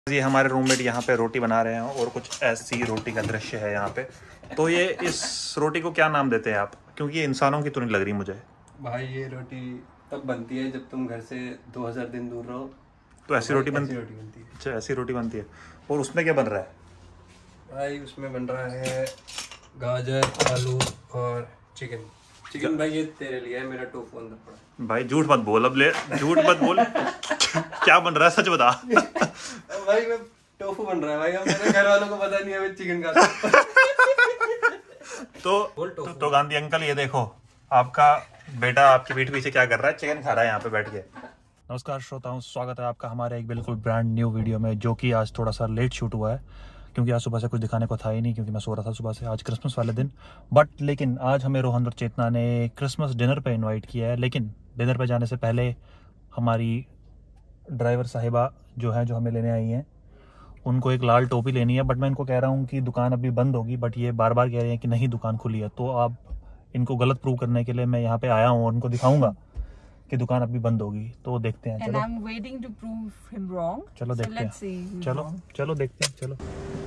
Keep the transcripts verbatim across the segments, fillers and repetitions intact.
ये हमारे रूममेट यहाँ पे रोटी बना रहे हैं और कुछ ऐसी रोटी का दृश्य है यहाँ पे। तो ये इस रोटी को क्या नाम देते हैं आप? क्योंकि ये इंसानों की तो नहीं लग रही मुझे। भाई ये रोटी तब बनती है जब तुम घर से दो हज़ार दिन दूर रहो तो ऐसी तो रोटी बनती रोटी बनती है। अच्छा, ऐसी रोटी बनती है। और उसमें क्या बन रहा है भाई? उसमें बन रहा है गाजर, आलू और चिकन। चिकन भाई ये तेरे लिए है, मेरा टोफू अंदर पड़ा है। भाई झूठ मत बोल, अब ले झूठ मत बोल। क्या बन रहा है सच बता। भाई मैं टोफू बन रहा है भाई, अब मेरे घर वालों को पता नहीं है मैं चिकन खाता हूं। तो, तो तो गांधी अंकल ये देखो, आपका बेटा आपकी पीठ पीछे क्या कर रहा है, चिकन खा रहा है यहाँ पे बैठ के। नमस्कार श्रोताओं, स्वागत है आपका हमारे एक बिल्कुल ब्रांड न्यू वीडियो में, जो कि आज थोड़ा सा लेट शूट हुआ है क्योंकि आज सुबह से कुछ दिखाने को था ही नहीं, क्योंकि मैं सो रहा था सुबह से। आज क्रिसमस वाले दिन, बट लेकिन आज हमें रोहन और चेतना ने क्रिसमस डिनर पे इनवाइट किया है। लेकिन डिनर पे जाने से पहले हमारी ड्राइवर साहिबा जो है, जो हमें लेने आई हैं, उनको एक लाल टोपी लेनी है। बट मैं इनको कह रहा हूँ कि दुकान अभी बंद होगी, बट ये बार बार कह रहे हैं कि नहीं दुकान खुली है। तो आप इनको गलत प्रूव करने के लिए मैं यहाँ पे आया हूँ और उनको दिखाऊंगा कि दुकान अभी बंद होगी। तो देखते हैं, चलो। And I'm waiting to prove him wrong. चलो So देखते let's see हैं, who's चलो wrong. चलो देखते हैं, चलो।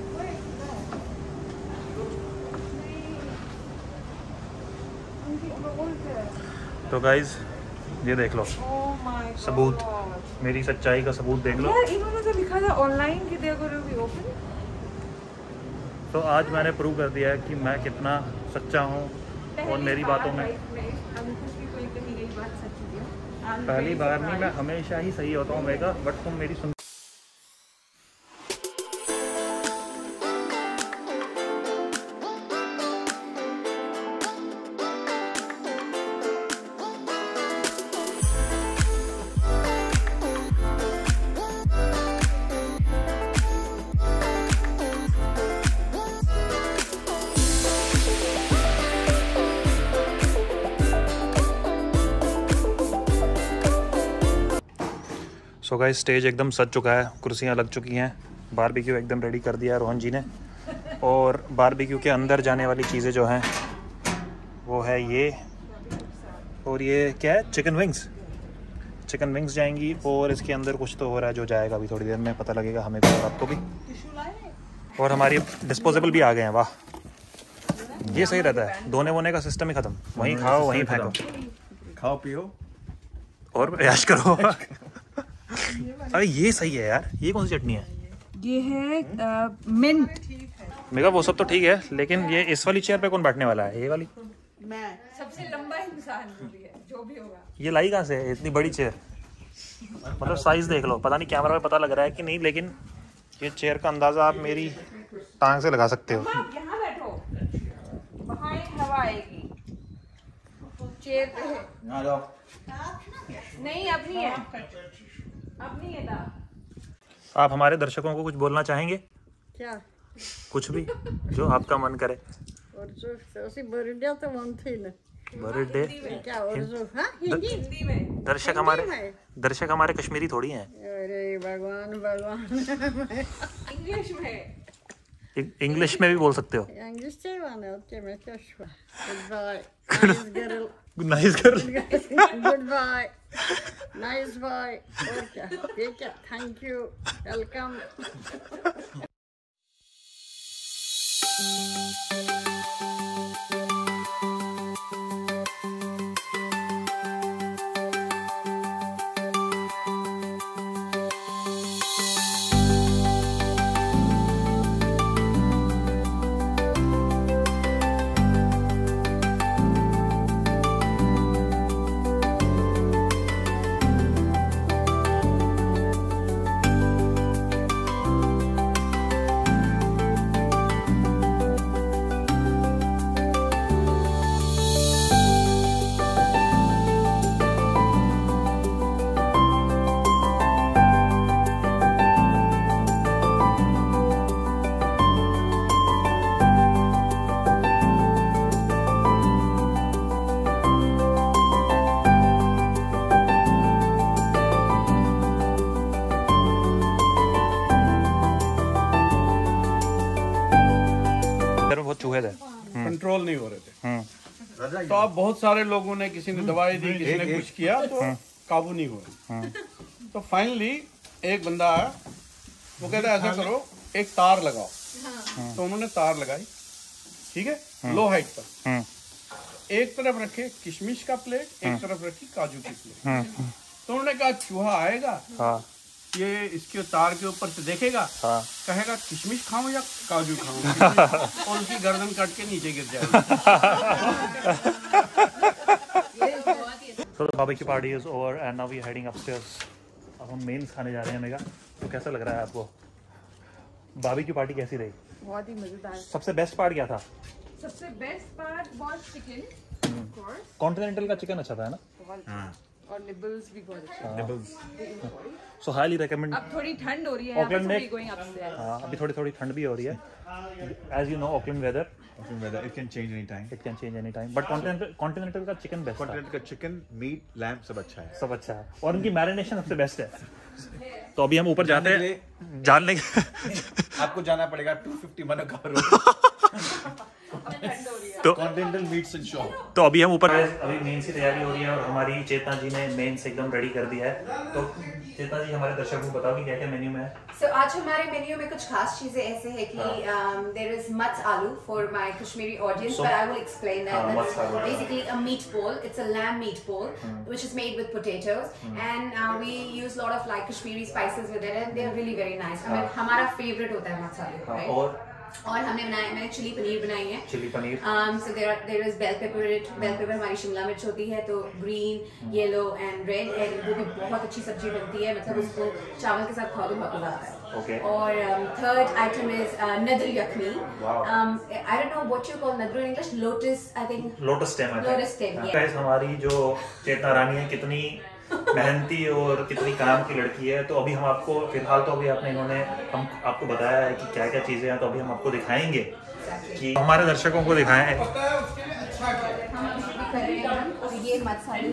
तो गाइज ये देख लो, Oh my सबूत, God. मेरी सच्चाई का सबूत देख लो। यार इन्होंने तो लिखा था ऑनलाइन कि they are going to be open. तो आज मैंने प्रूव कर दिया है कि मैं कितना सच्चा हूँ और मेरी बातों में। पहली बार नहीं, मैं हमेशा ही सही होता हूँ मेगा, बट तुम मेरी सुन। सो गाइस स्टेज एकदम सज चुका है, कुर्सियाँ लग चुकी हैं, बारबेक्यू एकदम रेडी कर दिया है रोहन जी ने। और बारबेक्यू के अंदर जाने वाली चीज़ें जो हैं वो है ये, और ये क्या है, चिकन विंग्स। चिकन विंग्स जाएंगी और इसके अंदर कुछ तो हो रहा है जो जाएगा अभी थोड़ी देर में, पता लगेगा हमें भी और आपको भी। और हमारी डिस्पोजेबल भी आ गए हैं, वाह ये सही रहता है, धोने वोने का सिस्टम ही ख़त्म, वहीं खाओ वहीं फेंको, खाओ पियो और ऐश करो। अरे ये सही है यार, ये कौन सी चटनी है? ये है मिंट। मेगा वो सब तो ठीक है, लेकिन ये इस वाली चेयर पे कौन बैठने वाला है? ये वाली? मैं सबसे लंबा इंसान है, जो भी होगा। ये लाई कहाँ से है इतनी बड़ी चेयर? मतलब साइज देख लो, पता नहीं कैमरा में पता लग रहा है कि नहीं, लेकिन ये चेयर का अंदाजा आप मेरी टांग से लगा सकते हो। आप यहाँ बैठो, वहाँ एक हवा आएगी, चेयर पे है। नहीं अब नहीं है, अब नहीं है। आप हमारे दर्शकों को कुछ बोलना चाहेंगे? क्या? कुछ भी जो आपका मन करे। और जो उसी बर्थडे तो मनती ना, बर्थडे क्या और जो हाँ हिंदी हिंदी में दर्शक हमारे दर्शक हमारे कश्मीरी थोड़ी हैं। अरे भगवान भगवान। इंग्लिश में, इंग्लिश में भी बोल सकते हो। इंग्लिश से वाला ओके मैं क्या शुआ good bye nice girl nice girl good bye nice boy और क्या ये क्या थैंक यू वेलकम। बहुत चूहे थे, कंट्रोल नहीं हो रहे थे। तो अब बहुत सारे लोगों ने, किसी ने दवाई दी, किसी ने कुछ किया, तो काबू नहीं हुआ। तो फाइनली एक बंदा आया, वो कहता है ऐसा करो, एक तार लगाओ। तो उन्होंने तार लगाई, ठीक है, लो हाइट पर। एक तरफ रखे किशमिश का प्लेट, एक तरफ रखी काजू की प्लेट। तो उन्होंने कहा चूहा आएगा, ये इसके तार के ऊपर से देखेगा, कहेगा किशमिश खाऊं या काजू खाऊं, और उसकी गर्दन कट के नीचे गिर जाएगी। So the barbecue party is over and now we are heading upstairs. अब हम मेन्स खाने जा रहे हैं मेगा। तो कैसा लग रहा है आपको? बारबेक्यू पार्टी कैसी रही? बहुत ही मजेदार। सबसे बेस्ट पार्ट क्या था? सबसे बेस्ट पार्ट बहुत चिकन, कॉन्टिनेंटल का चिकन अच्छा था, है ना? बहुत, और निबल्स भी बहुत अच्छे। Nibbles so highly recommend. अब थोड़ी ठंड हो रही है ऑकलैंड में। Going upstairs. हाँ, अभी थोड़ी थोड़ी ठंड भी हो रही है। As you know Auckland weather Auckland weather, it can change any time. It can change any time, but continental continental का चिकन बेस्ट था। Continental का chicken, meat, lamb सब अच्छा है। सब अच्छा है और उनकी मैरिनेशन सबसे बेस्ट है। तो अभी हम ऊपर जाते हैं जानने के आपको जाना पड़ेगा टू फिफ्टी मनोकार रोड। तो कॉन्टिनेंटल मीट्स एंड शॉप। तो अभी हम ऊपर, अभी मेंस की तैयारी हो रही है और हमारी चेतना जी ने मेंस एकदम रेडी कर दिया है। तो चेतना जी हमारे दर्शकों को बताओ कि क्या क्या मेन्यू में है। So, आज हमारे मेन्यू में कुछ खास चीजें ऐसे है कि um, there is mats aloo for my Kashmiri audience, So- but I will explain that. हाँ, That's mats aloo। basically a meatball. It's a lamb meatball, which is made with potatoes, and uh, we use a lot of like Kashmiri spices with it, and they are really very nice. I mean, हमारा favorite होता है mats aloo, हाँ, right? और और हमने बनाया, मैंने chilli paneer बनाई है। Chilli paneer. Um, so there are there is bell pepper in it. Bell pepper हमारी शिमला मिर्च होती है, तो green, yellow and red, and वो भी बहुत अच्छी सब्जी बनती है। मतलब उसको चावल के साथ खाओ तो बहुत मजा आता है। Okay. और um, third item is uh, nadr yakni. Wow. Um, I don't know what you call nadr in English. Lotus, I think. Lotus stem है। Lotus stem, yeah. गाइस हमारी जो चेतना रानी है कितनी मेहनती और कितनी काम की लड़की है। तो अभी हम आपको फिलहाल तो अभी आपने इन्होंने हम आपको बताया है कि क्या क्या चीजें हैं, तो अभी हम आपको दिखाएंगे कि हमारे दर्शकों को दिखाएं। हम कर रहे हैं तो ये मसाले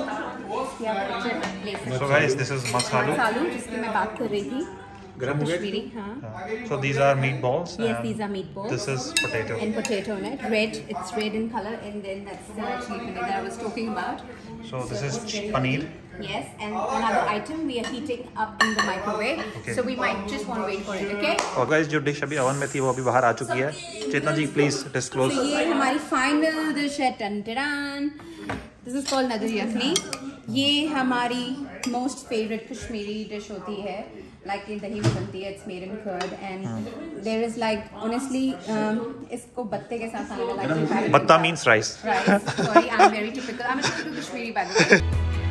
हैं। So guys, this is masalu. मसालू जिसकी मैं बात कर रही थी। गरम हो गया? कश्मीरी, हाँ। So these are meatballs. Yes, and these are meatballs. This is potato. And potato in it. Red, it's red in color, and then that's the chili paneer that I was talking about. So this is it's very paneer. yummy. Yes, and another item we are heating up in the microwave. Okay. So we might just want to wait for it, okay? और guys जो dish अभी oven में थी वो अभी बाहर आ चुकी है। Chetna ji please disclose. So ये हमारी फाइनल डिश है। टन टन। This is called nadr yakni. ये हमारी मोस्ट फेवरेट कश्मीरी डिश होती है। Like in दही में बनती है, it's made in curd, and there is like honestly um, इसको बत्ते के साथ खाने का like batta means rice. Rice. Sorry, I'm very typical. I'm a typical Kashmiri by the way.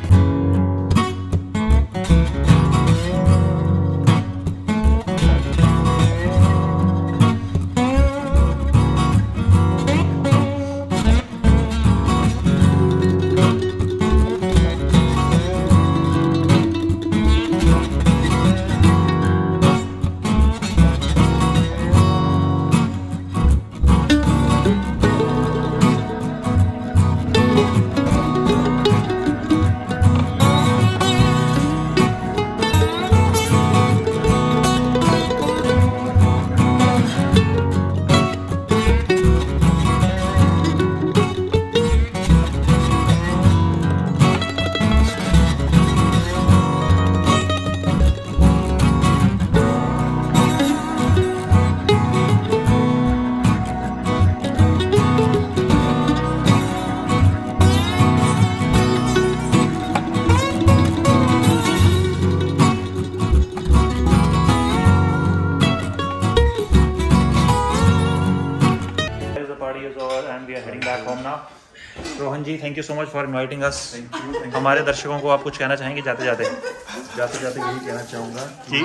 Rohan ji, thank you so much for inviting us. हमारे दर्शकों को आप कुछ कहना चाहेंगे जाते जाते? जाते जाते यही कहना चाहूँगा कि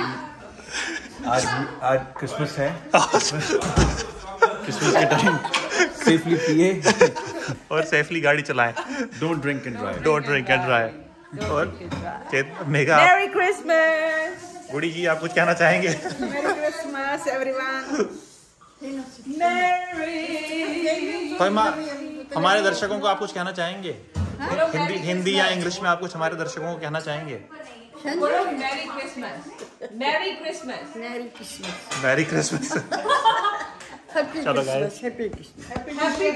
आज आज क्रिसमस है, क्रिसमस के टाइम सेफली पिए और सेफली गाड़ी चलाएं। Don't drink and drive. Don't drink and drive. और चेत मेगा, Merry Christmas! गुड़ी जी आप कुछ कहना चाहेंगे? Merry Christmas, everyone! Merry! तो हमारे दर्शकों को आप कुछ कहना चाहेंगे? हिंदी हिंदी या इंग्लिश में आप कुछ हमारे दर्शकों को कहना चाहेंगे? Merry Christmas! Merry Christmas! Merry Christmas. Merry Christmas. Happy चलो Christmas. guys. Happy Christmas. Happy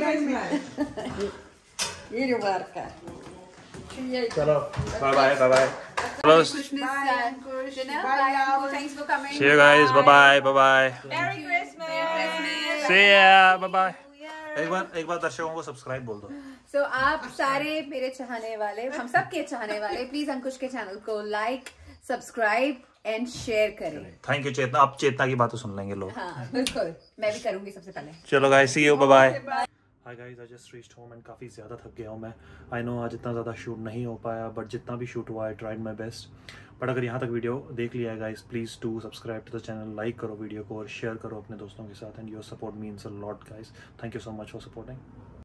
Christmas! ये जो बार का चलो bye bye bye bye. Christmas dinner. Bye, Uncle. Thanks for coming. See you guys. Bye bye. Bye bye. Merry Christmas. See ya. Bye bye. एक बार एक बार दर्शकों को सब्सक्राइब बोल दो. So आप सारे मेरे चाहने वाले, हम सब के चाहने वाले, प्लीज अंकुश के चैनल को लाइक, सब्सक्राइब एंड शेयर करें. Thank you Chetna. अब चेतना की बातें सुन लेंगे लोग. हाँ बिल्कुल, मैं भी करूंगी सबसे पहले. चलो guys, see you. Bye bye. Hi guys, I just reached home and काफ़ी ज़्यादा थक गया हूँ मैं. आई नो आज इतना ज़्यादा शूट नहीं हो पाया, बट जितना भी शूट हुआ I tried my best. But अगर यहाँ तक वीडियो देख लिया है guys, please do subscribe to the channel, like करो वीडियो को और शेयर करो अपने दोस्तों के साथ. And your support means a lot guys. Thank you so much for supporting.